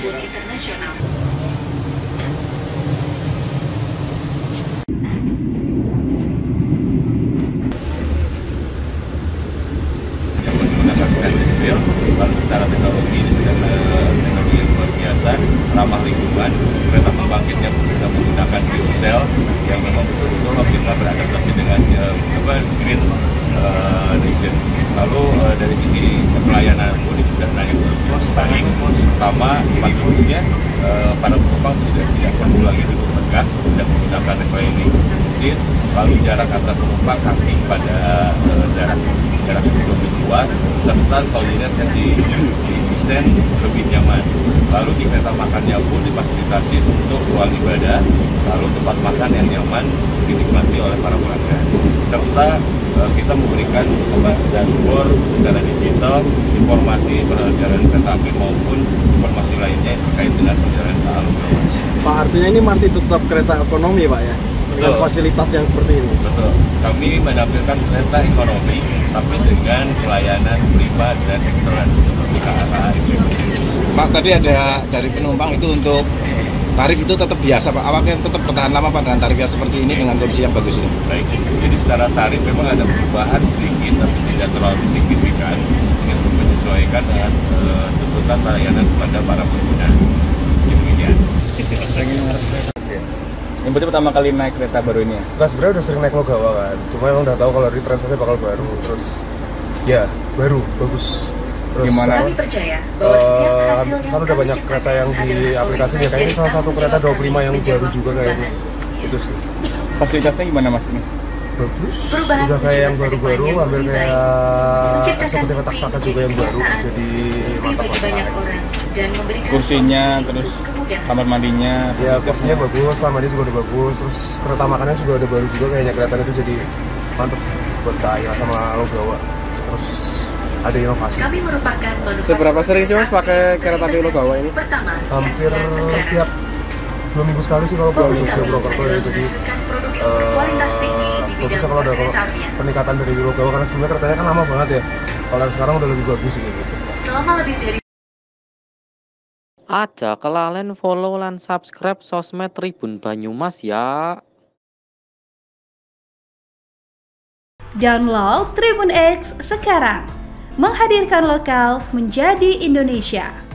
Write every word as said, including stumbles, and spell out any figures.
maupun internasional. Lalu secara teknologi ini sudah teknologi yang luar biasa, ramah lingkungan. Kereta pembangkitnya pun sudah menggunakan fuel cell yang memang betul-betul kita beradaptasi dengan apa green uh, nation. Lalu uh, dari sisi pelayanan mudik sudah naik terus baik. Pertama, maksudnya uh, para penumpang sudah tidak perlu lagi duduk tegak, tidak menggunakan reclining seat. Lalu jarak antar penumpang kaki pada uh, jarak jarak lebih luas, serta toilet yang didesain lebih nyaman. Lalu di kereta makannya pun difasilitasi untuk ruang ibadah, lalu tempat makan yang nyaman dinikmati oleh para pelanggan. Serta uh, kita memberikan apa, dashboard secara digital, informasi perjalanan kereta api maupun informasi lainnya terkait dengan perjalanan K A L. Pak, artinya ini masih tetap kereta ekonomi, Pak, ya? Dengan Betul. Fasilitas yang seperti ini. Betul. Kami menampilkan kereta ekonomi, tapi dengan pelayanan prima dan excellent seperti K A A. Pak, tadi ada dari penumpang itu untuk tarif itu tetap biasa, Pak. Apakah tetap bertahan lama, Pak, dengan tarif yang seperti ini dengan kondisi yang bagus ini? Baik. Jadi secara tarif memang ada perubahan sedikit, tapi tidak terlalu signifikan. Ini untuk menyesuaikan dengan uh, tuntutan layanan kepada para pengguna. Demikian. Yang berarti pertama kali naik kereta baru ini ya? Enggak, sebenarnya udah sering naik Logawa kan, cuma emang udah tahu kalau retransfernya bakal baru, terus ya baru, bagus. Terus gimana? Kami percaya bahwa setiap uh, hasil yang kan udah kami banyak kereta yang ciptakan di adalah aplikasi ya, output kayaknya dari salah satu tanggung kereta jawab dua puluh lima yang kami baru menjawab juga kayaknya. perubahan. Itu sih. Fasilitasnya gimana, Mas, ini? Bagus, Perubahan udah kayak yang masa depan baru-baru, yang hampir lebih kayak baik. Menciptakan seperti petak mimpi saka juga yang baru, kenyataan jadi lebih mantap bagi banyak banget. orang dan memberikan Kursinya, solusi terus untuk kemudahan. kamar mandinya, Ya, fasilitasnya. kursinya bagus, kamar mandi juga udah bagus, terus kereta makannya juga udah baru juga, kayaknya kelihatan itu jadi mantap buat K A I sama Logawa. Terus ada inovasi. Kami merupakan manufaktur Seberapa sering sih, Mas, pakai kereta api Logawa ini? Pertama, di Hampir Asia Tenggara. tiap dua minggu sekali sih kalau pulang Fokus ke kami Purwokerto ya, adalah jadi menghasilkan produk yang eh, berkualitas tinggi di bidang bagusnya kalau ada perkeretaapian. peningkatan dari Logawa, karena sebelumnya keretanya kan lama banget ya. Kalau yang sekarang udah lebih bagus gitu. Selama lebih dari Aja kelalen follow lan subscribe sosmed Tribun Banyumas ya. Download Tribun X sekarang, menghadirkan lokal menjadi Indonesia.